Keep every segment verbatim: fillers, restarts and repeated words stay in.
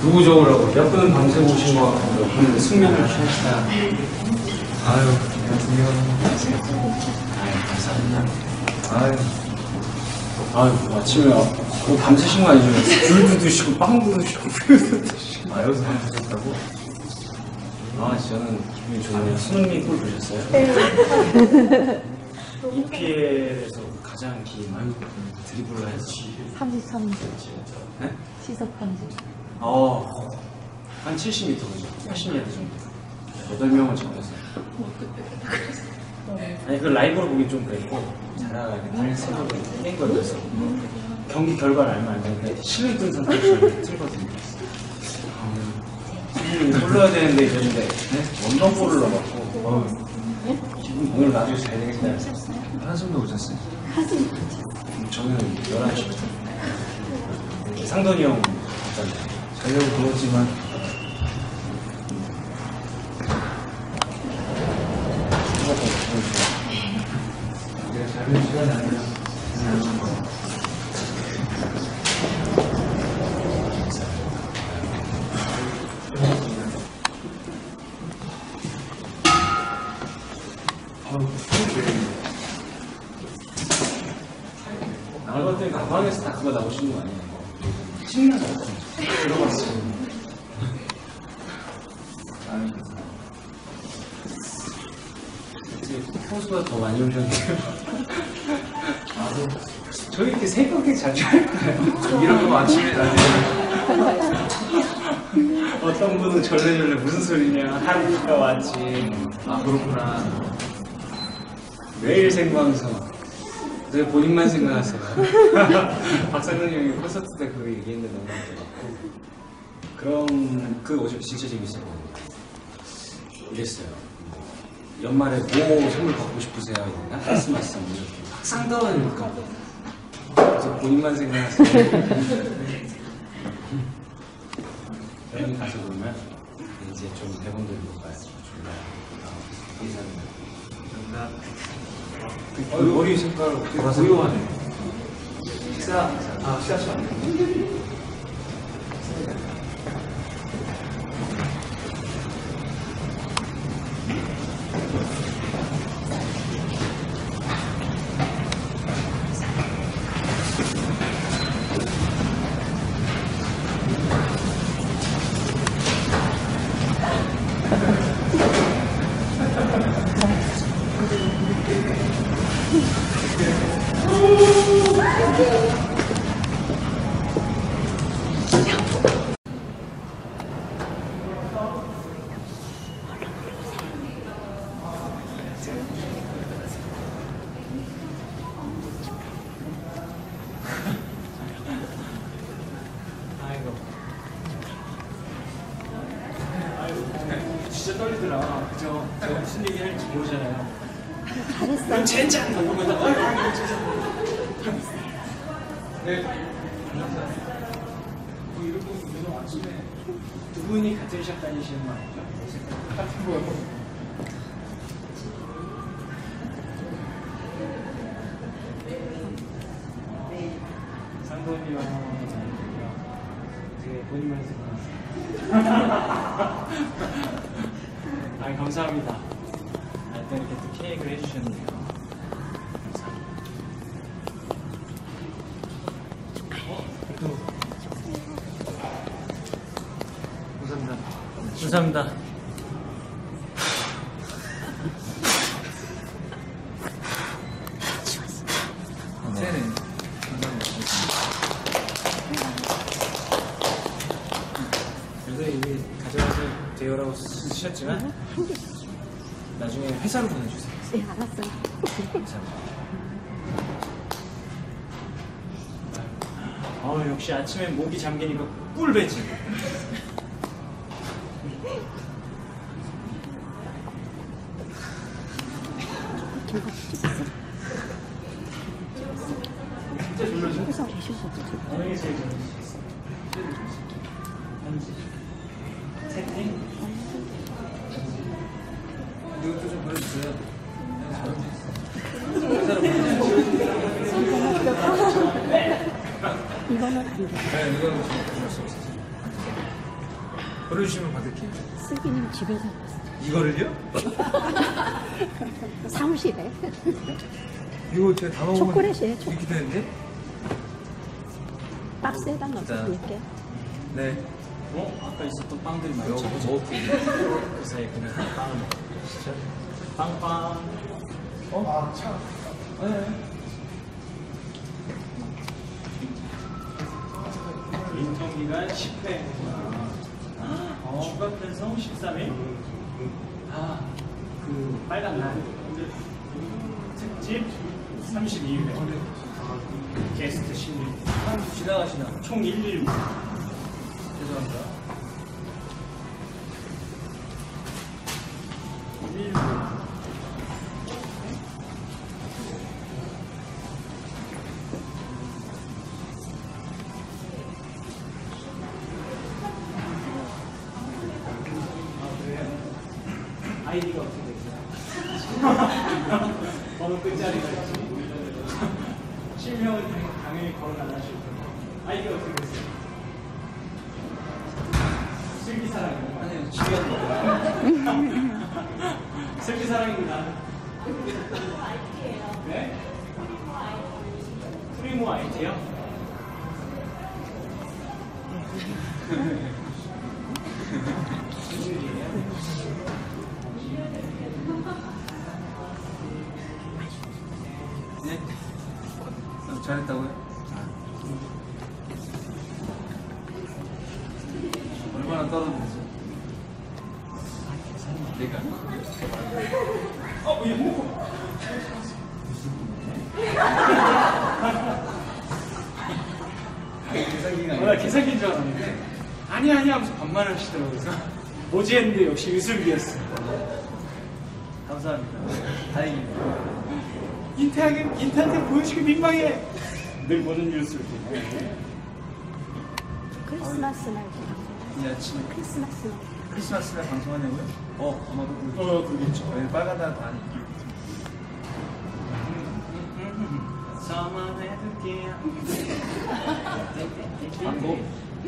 누구 적으라고? 몇 분은 밤새 오신 것 같고 몇 분은 숙면을 취했다. 아유, 안녕하세요. 아유, 감사합니다. 아유, 아유, 아침에 뭐 밤새신 거 아니죠? 귤도 드시고 빵도 드시고 귤도 드시고. 아, 여기서 밤새셨다고? 아, 저는 기분이 좋네요. 수능님 꿀 보셨어요? 네. 이피엘에서 가장 긴 드리블을 해서 삼십삼 분. 네? 시속 삼십. 어, 한 칠십 미터 그죠? 팔십 야드 정도. 여덟 명을 잡았어요. 아니, 그 라이브로 보기 좀 그랬고, 자라가 다른 생각을 뺀 거였어. 경기 결과를 알면 안 되는데, 실을 뜬 상태에서 틀거든요. 음, 올라야 되는데, 이랬는데, 네? 원더볼을 넣어갖고, 어, 기분 오늘 나중에 잘 되겠다. 한숨도 못 잤어요. 한숨 저는 열한 시부터. 상돈이 형 봤잖아요. 자려고 그랬지만 생각보다 너무 좋아. 내가 자는 시간이 아니라 나올 것 때문에 가방에서 다 그거 나오시는 거 아니에요? 신나서 들어갔어. 아니, 평소보다 더 많이 오셨네요. 아, 저희 이렇게 새벽에 자주 할까요? 이런 거 아침에 나네요. 어떤 분은 절레절레 무슨 소리냐, 하루니까 왔지. 아, 그렇구나. 매일 생방송. 왜 본인만 생각하세요? 박상근 형이 콘서트 때 그거 얘기했는데 너무 재밌고, 그럼 그 어제 진짜 재밌었거든요. 이랬어요. 연말에 뭐 선물 받고 싶으세요? 이랬나? 크리스마스 선물. 상담하니까 그래서 본인만 생각하세요. 여행 가서 그러면 이제 좀 대본도 읽어봐요. 감사합니다. 감사합니다. 어, 머리 색깔 되게 고요하네. 식사, 아, 식사 시간. 진짜 떨리더라. 그죠? 제가 무슨 얘기 할지 모르잖아요. 잘했어. 젠장! 이런 거다. 네. 감사합니다. 뭐 이런 거 오늘 아침에 두 분이 같은 샵 다니시는 거 아니죠? 같은 거요. 상돈이와 되게 본인만 생각하세요. 아, 감사합니다. 일단 이렇게 또 케이크를 해주셨네요. 감사합니다. 어? 또 감사합니다. 감사합니다. 네네. 그래서 이게 가져가서 대여라고 쓰셨지만 나중에 회사로 보내주세요. 네, 알았어요. 감사합니다. 어, 역시 아침에 목이 잠기니까 꿀배지. 진짜 졸려져? 회사 계셔서 어느 게 제일 좋으시겠어요? 한지 채팅? 이것도 좀 보여주세요. 회사로 보내주세요. 이거는 안 돼. 네, 이거는 좀 그럴 수 없어요. 보내주시면 받을게요. 슬기님 집에서 봤어. 이거를요? 사무실에. 이거 제가 다 먹으면 초콜릿이에요, 초콜릿. 이렇게 되는데? 박스에다 넣어서 자. 드릴게요. 네. 어? 아까 있었던 빵들이 많죠? 이거 먹을게요. 그 사이에 그냥 한 빵을 먹어. 진짜? 빵빵. 어? 아, 차. 네. 인턴기간 십 회. 아, 추가 편성 십삼 일. 아, 그 빨간 날. 특집 삼십이 회. 게스트 십육 일. 지나가시나? 총 일일구. 죄송합니다. 일일구. 아이디가 어떻게 되세요? 번호 끝자리가 있지. 실명은 당- 당연히 거론 안 하실 거예요. 아이디가 어떻게 되세요? 슬기사랑입니다. 아니요, 집에 슬기사랑입니다. 네? 프리모 아이디요? 무슨 일이에요? 네? 어, 잘했다고요? 얼마나 떨어졌지? 내가? 어, 얘 뭐? 계산기가 어, 나 계산기인 줄 알았는데 아니 아니 하면서 반말을 하시더라고요. 그래서 뭐지 했는데 역시 유슬기였어. 감사합니다. 다행입니다. 인태하게 인태한테 보여주기 민망해. 늘 보는 뉴스를 보고. 크리스마스 날. 이 아침에 크리스마스 날. 크리스마스 날 방송하냐고요? 어, 아마도 그렇죠. 어, 그러겠죠. 왜 빨간 날 많이 저만 해둘게요. 광고?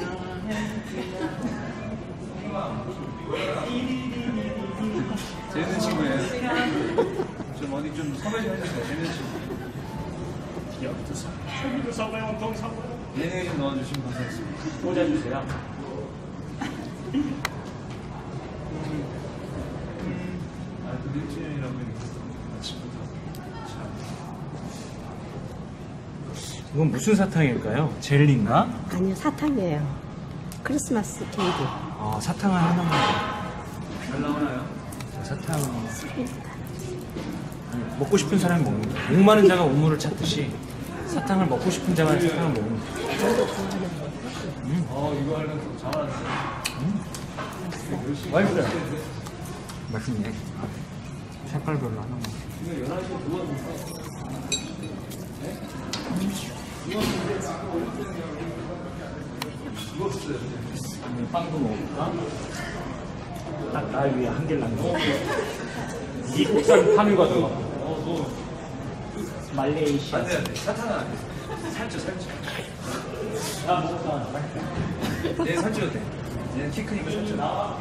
재밌는 친구예요. 좀 어디 좀 섭외 좀 해주세요. 재밌는 친구. 열두 살. 여기도 서봐요, 동 서봐요. 예능에 좀 넣어주시면 감사하겠습니다. 꽂아주세요. 아, 그 일주일이라고 했는데 아침부터 참. 이건 무슨 사탕일까요? 젤리인가? 아니요, 사탕이에요. 크리스마스 케이크. 아, 사탕을 하나만. 잘 나오나요? 사탕. 먹고 싶은 사람이 먹는 거야. 목마른 자가 우물을 찾듯이 사탕을 먹고 싶은 자가 사탕을 먹는 거야. 어, 이거 하려고 잘하는데. 맛있어요. 맛있네. 색깔별로 하나만. 이거 열한 시에 누가 먹어? 그러면 빵도 먹을까? 딱 날 위해 한 개를 남겨. 미국산 파뮤가 들어가. 말레이시아. 안 돼, 안 돼. 사탕은 안 돼. 살쪄, 살쪄. 아, 먹었다. 맛있다. 얘 살쪄도 돼. 얘는 키 크니까 살쪄.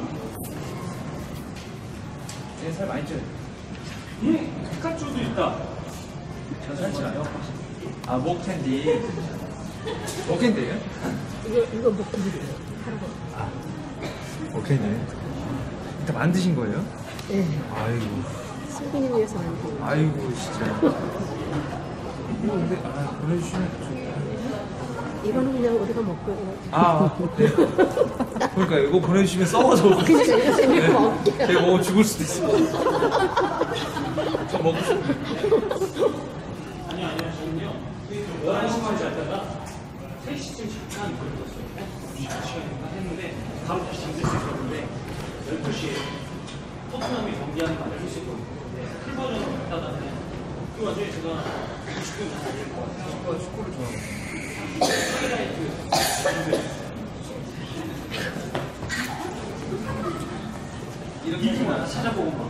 얘 살 많이 쪄요. 음, 피카츄도 있다. 저 살찌나요? 아, 목캔디. 목캔디예요? 이거, 이거 목걸이에요. 아, 목캔디. 일단 만드신 거예요? 네. 아이고, 슬기님 위해서 만든. 아이고, 진짜. 이거 근데, 아, 보내주시면 좋겠다. 이거는 그냥 우리가 먹고. 아, 네. 그러니까 이거 보내주시면 썩어서 먹을 그냥 이거 생각 먹을게요. 제가 먹어 죽을 수도 있어요. 저 먹고 싶어요. 아니, 아니요. 저는요. 열한 시만 자다가 세 시쯤 잠깐 걸렸어요. 이십 시간인가 했는데 바로 다시 잠들 수 있었는데 열두 시에 토트넘이 경기하는 거 알고 있었거든요. 풀버전으로 갔다 다니네. 그 와중에 제가 이십 분 정도 걸릴 것 같아요. 축구가 축구를 좋아하고. 이렇게 일 분 하나 찾아보고 막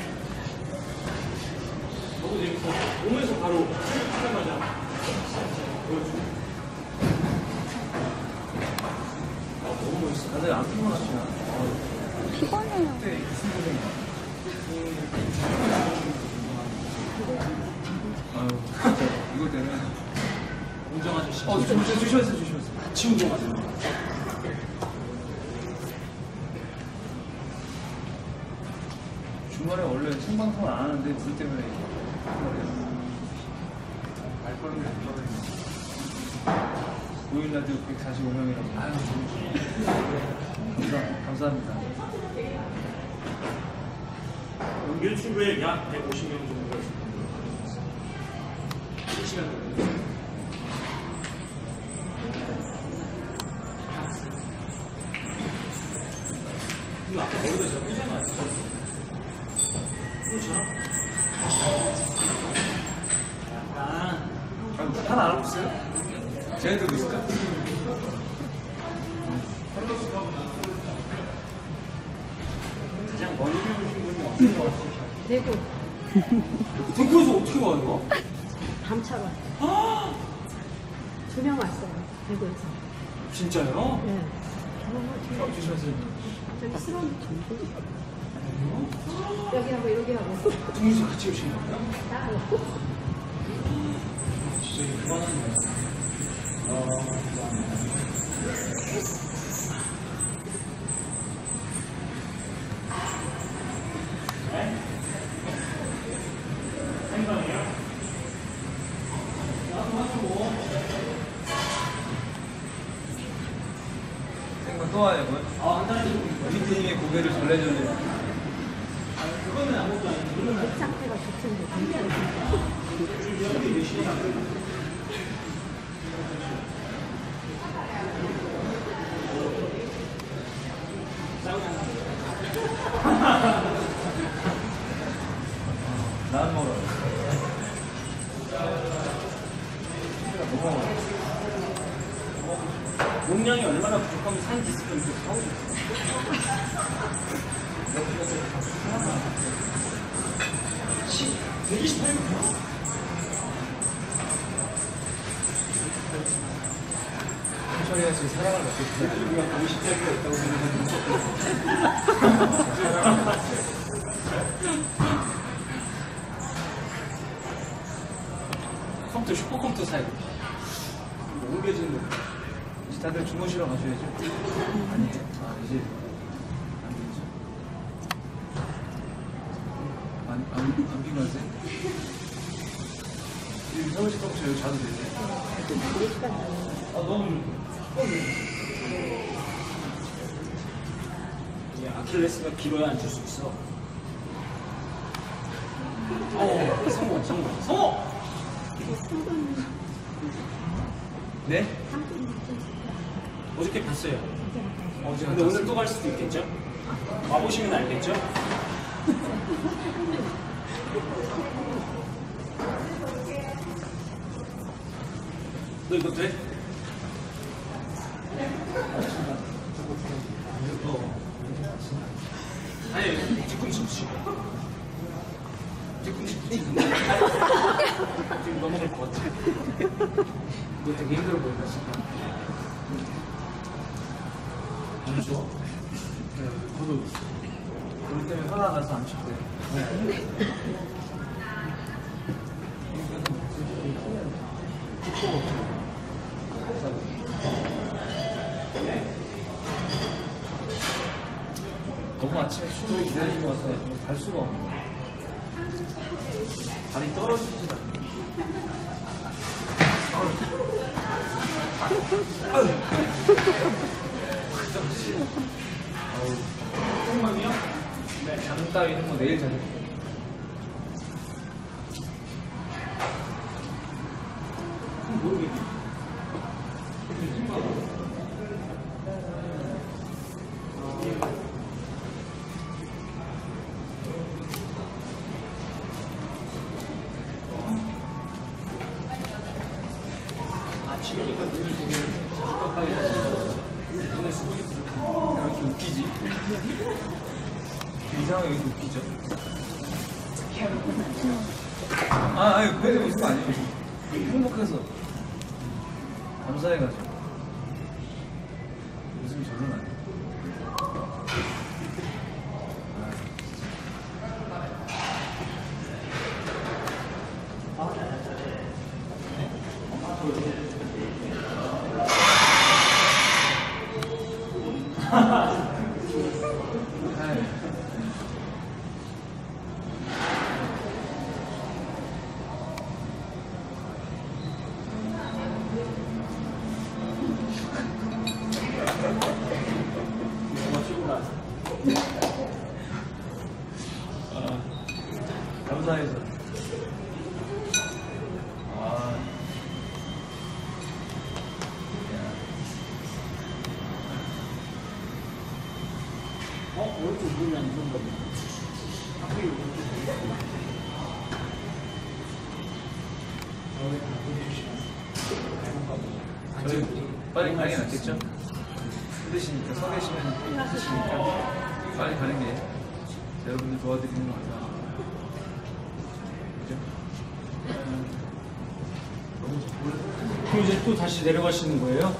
너무 재밌어. 오면서 바로 하자마자 보여주고. 아, 너무 멋있어. 오셨어. 다들 안 피곤하시나? 피곤해요. 그때 무슨 고생이야? 아유, 진짜 이거 때문에. 운정 아저씨. 어, 주, 주, 주셨어, 주셨어. 같이 운동하세요. 주말에 원래 생방송을 안 하는데 우리 때문에 말걸음이 안 떨어지네. 보일 라디오 백사십오 명이라고. 아유, 감사, 감사합니다. 연결 친구에 약 백오십 명 정도가 있습니다. 시간 걸려요. 이거 아까 머리가 제가 삐진 거 아니죠? 그렇죠? 약간 아, 하나 알아봤어요? 쟤네들도 있을까? 가장 멀리 오신 분이 어떤 것 같아요? 대구 대구에서 어떻게 와요? 밤차로 아 두 명 왔어요. 대구에서. 진짜요? 네. 어, 주셨어요. 저기 쓰러운 여기 하고 여기 하고 둘이서 같이 오신 거예요? 따로. 진짜 이거 대단하네요. 네? 생방이요? 생각 또 와요, 뭐? 아, 한 달에 좀. 피디님의 고개를 절레절레. 그거는 아무것도 아니고. 목 상태가 좋던데. 난 먹어. 뭐 먹어? 용량이 얼마나 부족하면 산 디스크를 이렇게 사오고 있어요. 백이십팔 분. 천천히 해서 사랑을 받겠습니다. 우리가 오십 대가 있다고 생각하면 컴퓨터 슈퍼컴퓨터 사야 돼. 너무 개지는데. 이제 다들 주무시러 가셔야죠. 아니, 아, 이제 안 되죠. 안, 안, 안 피곤하세요? 여기 서울시 컴퓨터 여기 자도 되세요? 네 시간 남았어요. 아, 너무 이게 아킬레스가 길어야 앉을 수 있어. 어, 성공, 성공, 성공! 네? 어저께 봤어요. 어제 근데 오늘 또 갈 수도 있겠죠? 와보시면 알겠죠? 너 이거 돼? 아니, 뒤꿈치 치고. 뒤꿈치 치고. 지금 넘어갈 것 같아. 이거 되게 힘들어 보인다, 진짜. 안 추워? 네, 저도 우리 때문에 화가 나서 안 춥대요. 네. 너무 아침에 추위를 기다리는 것 같아서 갈 수가 없네. 발이 떨어지지 않네. 똥망이요? 네, 잠 따위는 뭐 내일 자요. 모르겠네. 아침이니까 눈이 되게 깜빡이 나서 눈에 수분이 왜 이렇게 웃기지? 이상하게 왜 이렇게 웃기죠? 아, 아니, 그래도 웃은 거 아니에요. 행복해서. 감사해가지고. 웃음이 절로 나요. 감사해서. 아. 어? 오른쪽 무릎이 안 좋은 거네. 앞으로 저희 빨리 가는 게 낫겠죠? 힘드시니까, 서 계시면 힘드시니까 빨리 가는 게 여러분들 도와드리는 거 같아요. 그죠? 그럼 이제 또 다시 내려가시는 거예요?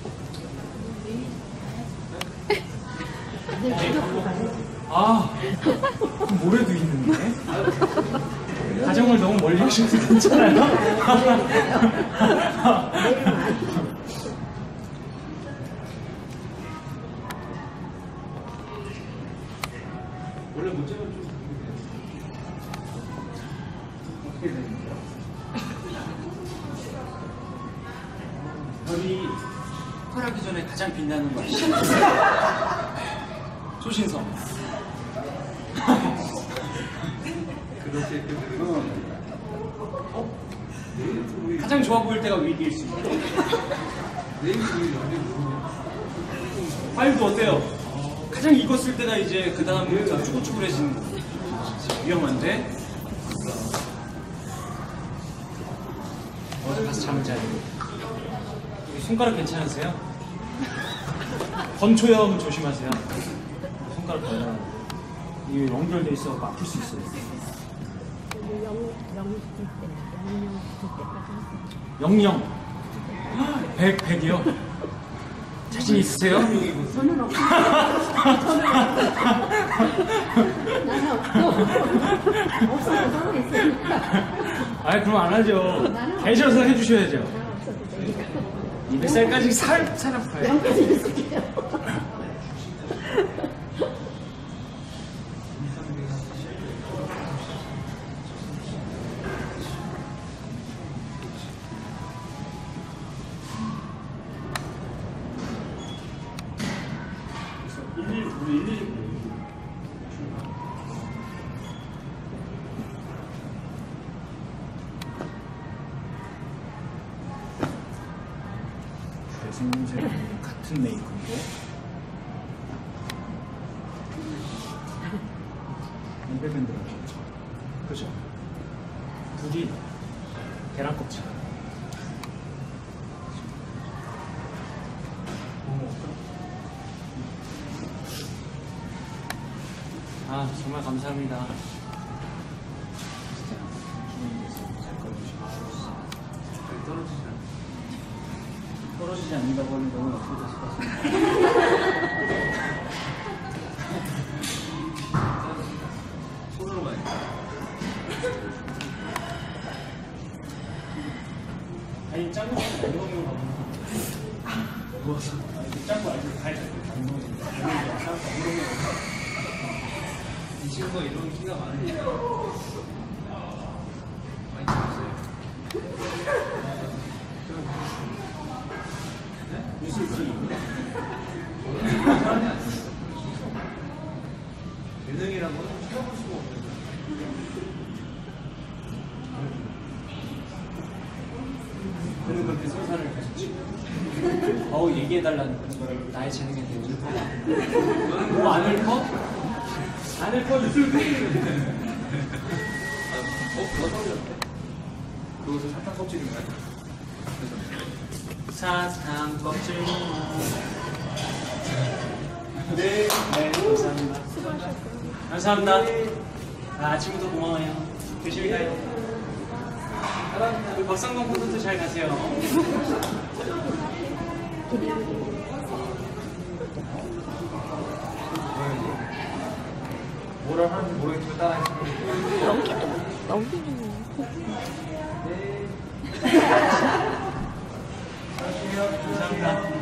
아, 그럼 모레도 있는데? 가정을 너무 멀리 하셔도 괜찮아요? 원래 문제가 좀 어떻게 되는 거예요? 별이 활하기 전에 가장 빛나는 거 아시죠? 소신성. 그렇게 어? 가장 좋아 보일 때가 위기일 수 있고. 내일 우리 연애 모르냐? 파일도 어때요? 가장 익었을 때가 이제 그 다음부터 쭈글쭈글해지는 거. 위험한데? 어제 가서 잠을 자요. 여기 손가락 괜찮으세요? 건초염 조심하세요. 손가락 걸려. 이게 연결돼 있어 아플 수 있어요. 영, 영 시킬 때, 영영 시킬 때까지. 영영. 백, 백이요? 자신 있으세요? 저는 없어요. 저는 없어요. 나는 없어. 없어서 저는 있으니까. 아이, 그럼 안 하죠. 계셔서 해주셔야죠. 나는 없어도 되니까. 이백 살까지 살, 살 아파요. 영까지 있을게요. 생김새가 같은 메이크인데 엠베밴드라고 하죠. 그죠? 둘이 계란 껍질. 아, 정말 감사합니다. 진짜 주님께서 잘 꺼주시고 떨어지잖아. 떨어지지 않는다고 하면 너무 나쁘겠을 것 같습니다. 손으로 가야 돼. 아니, 짱구 엉덩이로 가면 누워서. 아, 이게 짱구 알고 발 잡고 엉덩이로 엉덩이로 이 친구가 이런 키가 많으니까 많이 잡았어요. 미술지. 예능이란 건 찾아볼 수가 없는 거야. 그는 그렇게 서사를 계속 치고 어우 얘기해달라는 그런 걸 나의 재능에 대해 뭐 안을 커? 안을 커 미술지. 어, 그거 떨어졌네. 그것은 사탕 껍질인가요? 사탕 껍질. 네, 네, 감사합니다. 감사합니다. 아, 아침부터 고마워요. 조심히 가요. 우리 박상동 콘서트 잘 가세요. 뭐라 하는지 모르겠지만 따라했으면 여기도 여기도 감사합니다.